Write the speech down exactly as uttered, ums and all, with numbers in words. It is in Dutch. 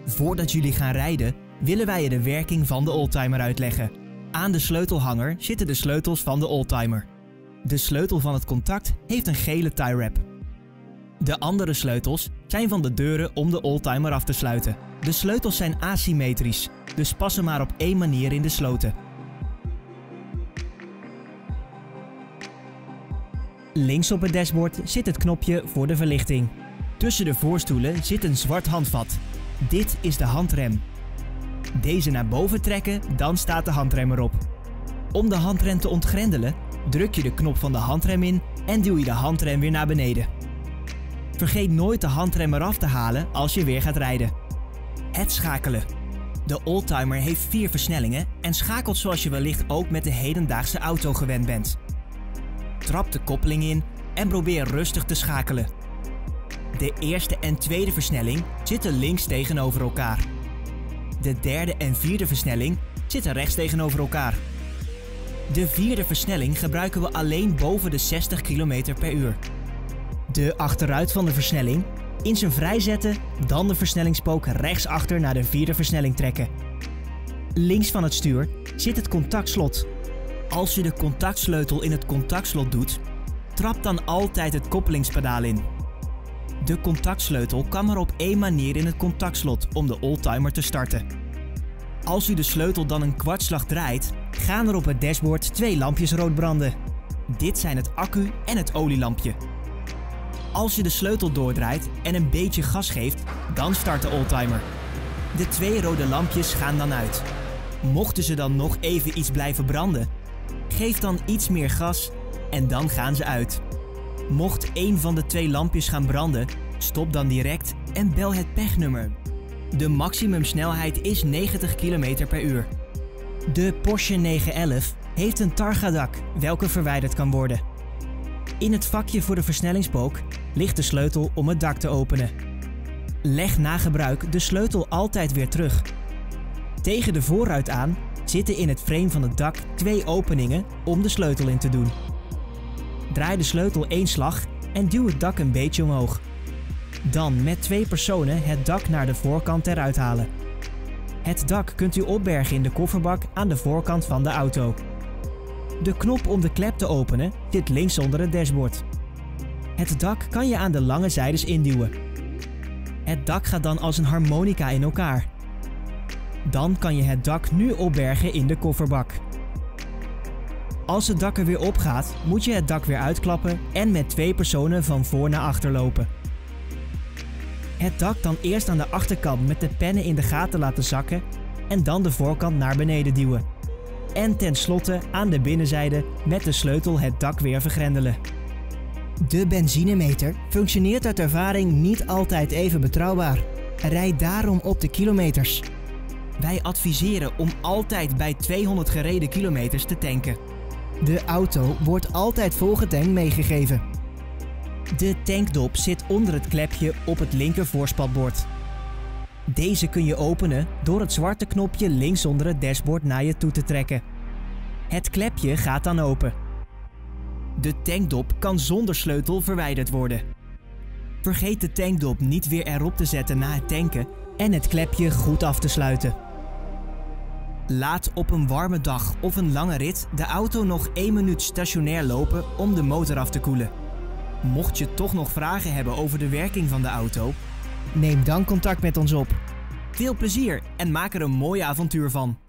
Voordat jullie gaan rijden, willen wij je de werking van de oldtimer uitleggen. Aan de sleutelhanger zitten de sleutels van de oldtimer. De sleutel van het contact heeft een gele tie wrap. De andere sleutels zijn van de deuren om de oldtimer af te sluiten. De sleutels zijn asymmetrisch, dus passen maar op één manier in de sloten. Links op het dashboard zit het knopje voor de verlichting. Tussen de voorstoelen zit een zwart handvat. Dit is de handrem. Deze naar boven trekken, dan staat de handrem erop. Om de handrem te ontgrendelen, druk je de knop van de handrem in en duw je de handrem weer naar beneden. Vergeet nooit de handrem eraf te halen als je weer gaat rijden. Het schakelen. De oldtimer heeft vier versnellingen en schakelt zoals je wellicht ook met de hedendaagse auto gewend bent. Trap de koppeling in en probeer rustig te schakelen. De eerste en tweede versnelling zitten links tegenover elkaar. De derde en vierde versnelling zitten rechts tegenover elkaar. De vierde versnelling gebruiken we alleen boven de zestig kilometer per uur. De achteruit van de versnelling, in zijn vrijzetten, dan de versnellingspook rechtsachter naar de vierde versnelling trekken. Links van het stuur zit het contactslot. Als je de contactsleutel in het contactslot doet, trap dan altijd het koppelingspedaal in. De contactsleutel kan maar op één manier in het contactslot om de oldtimer te starten. Als u de sleutel dan een kwartslag draait, gaan er op het dashboard twee lampjes rood branden. Dit zijn het accu- en het olielampje. Als je de sleutel doordraait en een beetje gas geeft, dan start de oldtimer. De twee rode lampjes gaan dan uit. Mochten ze dan nog even iets blijven branden, geef dan iets meer gas en dan gaan ze uit. Mocht één van de twee lampjes gaan branden, stop dan direct en bel het pechnummer. De maximumsnelheid is negentig kilometer per uur. De Porsche negen elf heeft een Targa-dak, welke verwijderd kan worden. In het vakje voor de versnellingspook ligt de sleutel om het dak te openen. Leg na gebruik de sleutel altijd weer terug. Tegen de voorruit aan zitten in het frame van het dak twee openingen om de sleutel in te doen. Draai de sleutel één slag en duw het dak een beetje omhoog. Dan met twee personen het dak naar de voorkant eruit halen. Het dak kunt u opbergen in de kofferbak aan de voorkant van de auto. De knop om de klep te openen zit links onder het dashboard. Het dak kan je aan de lange zijdes induwen. Het dak gaat dan als een harmonica in elkaar. Dan kan je het dak nu opbergen in de kofferbak. Als het dak er weer op gaat, moet je het dak weer uitklappen en met twee personen van voor naar achter lopen. Het dak dan eerst aan de achterkant met de pennen in de gaten laten zakken en dan de voorkant naar beneden duwen. En tenslotte aan de binnenzijde met de sleutel het dak weer vergrendelen. De benzinemeter functioneert uit ervaring niet altijd even betrouwbaar. Rijd daarom op de kilometers. Wij adviseren om altijd bij tweehonderd gereden kilometers te tanken. De auto wordt altijd volgetankt meegegeven. De tankdop zit onder het klepje op het linker voorspatbord. Deze kun je openen door het zwarte knopje links onder het dashboard naar je toe te trekken. Het klepje gaat dan open. De tankdop kan zonder sleutel verwijderd worden. Vergeet de tankdop niet weer erop te zetten na het tanken en het klepje goed af te sluiten. Laat op een warme dag of een lange rit de auto nog één minuut stationair lopen om de motor af te koelen. Mocht je toch nog vragen hebben over de werking van de auto, neem dan contact met ons op. Veel plezier en maak er een mooi avontuur van!